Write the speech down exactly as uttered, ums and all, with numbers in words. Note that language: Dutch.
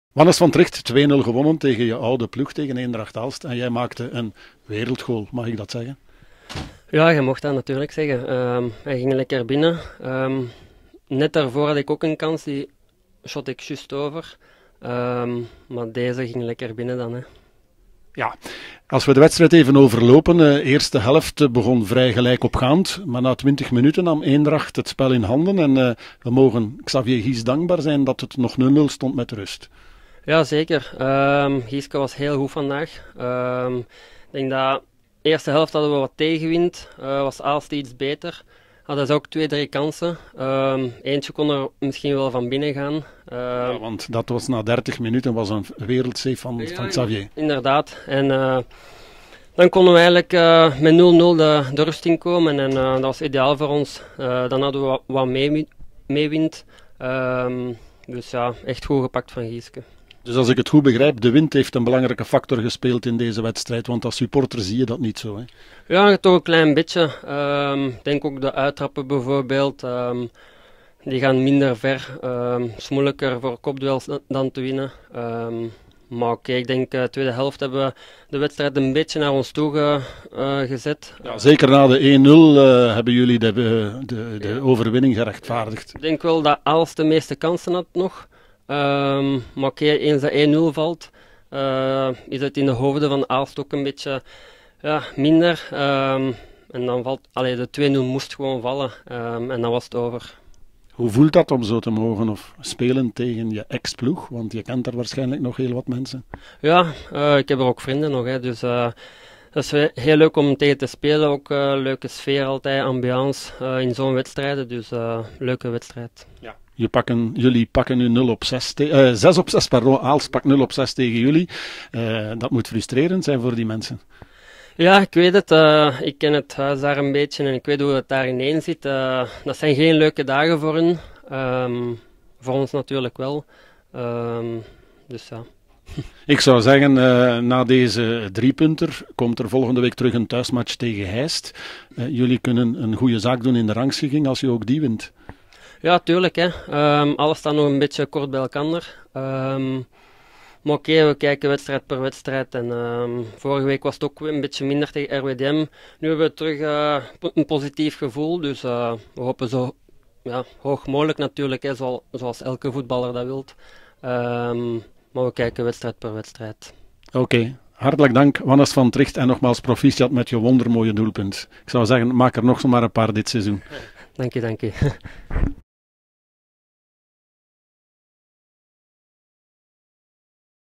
Wannes van Tricht, twee nul gewonnen tegen je oude ploeg, tegen Eendracht Aalst. En jij maakte een wereldgoal, mag ik dat zeggen? Ja, je mocht dat natuurlijk zeggen. Um, hij ging lekker binnen. Um, net daarvoor had ik ook een kans, die shot ik juist over. Um, maar deze ging lekker binnen dan. Hè. Ja, als we de wedstrijd even overlopen. De eerste helft begon vrij gelijk opgaand. Maar na twintig minuten nam Eendracht het spel in handen. En uh, we mogen Xavier Gies dankbaar zijn dat het nog nul nul stond met rust. Ja, zeker. Um, Gieske was heel goed vandaag. Um, ik denk dat de eerste helft hadden we wat tegenwind. Uh, was Aalst iets beter. Hadden ze ook twee, drie kansen. Um, eentje kon er misschien wel van binnen gaan. Uh, ja, want dat was na dertig minuten was een wereldsave van, ja, van Xavier. Inderdaad. En uh, dan konden we eigenlijk uh, met nul nul de, de rust inkomen. En uh, dat was ideaal voor ons. Uh, dan hadden we wat, wat meewind. Um, dus ja, echt goed gepakt van Gieske. Dus als ik het goed begrijp, de wind heeft een belangrijke factor gespeeld in deze wedstrijd, want als supporter zie je dat niet zo, hè? Ja, toch een klein beetje. Um, ik denk ook de uittrappen bijvoorbeeld, um, die gaan minder ver. Um, het is moeilijker voor kopduels dan te winnen. Um, maar oké, okay, ik denk de uh, tweede helft hebben we de wedstrijd een beetje naar ons toe ge, uh, gezet. Ja, zeker na de één nul uh, hebben jullie de, de, de ja. overwinning gerechtvaardigd. Ik denk wel dat Aalst de meeste kansen had nog. Um, maar oké, okay, eens dat één nul valt, uh, is het in de hoofden van Aalst ook een beetje ja, minder. Um, en dan valt, allee, de twee nul moest gewoon vallen um, en dan was het over. Hoe voelt dat om zo te mogen of spelen tegen je ex-ploeg? Want je kent er waarschijnlijk nog heel wat mensen. Ja, uh, ik heb er ook vrienden nog, hè, dus uh, dat is heel leuk om tegen te spelen. Ook uh, leuke sfeer altijd, ambiance uh, in zo'n wedstrijden, dus uh, leuke wedstrijd. Ja. Je pakken, jullie pakken nu nul op zes, te, uh, zes op zes, pardon, Aalst pakt nul op zes tegen jullie. Uh, dat moet frustrerend zijn voor die mensen. Ja, ik weet het. Uh, ik ken het huis daar een beetje en ik weet hoe het daar ineen zit. Uh, dat zijn geen leuke dagen voor hen. Um, voor ons natuurlijk wel. Um, dus ja. Ik zou zeggen, uh, na deze driepunter komt er volgende week terug een thuismatch tegen Heist. Uh, jullie kunnen een goede zaak doen in de rangschikking als je ook die wint. Ja, tuurlijk. Hè. Um, alles staat nog een beetje kort bij elkaar. Um, maar oké, okay, we kijken wedstrijd per wedstrijd. En, um, vorige week was het ook een beetje minder tegen R W D M. Nu hebben we terug uh, een positief gevoel. Dus uh, we hopen zo ja, hoog mogelijk natuurlijk, hè, zoals, zoals elke voetballer dat wil. Um, maar we kijken wedstrijd per wedstrijd. Oké, okay. Hartelijk dank Wannes van Tricht en nogmaals proficiat met je wondermooie doelpunt. Ik zou zeggen, maak er nog zomaar een paar dit seizoen. Dank je, dank je.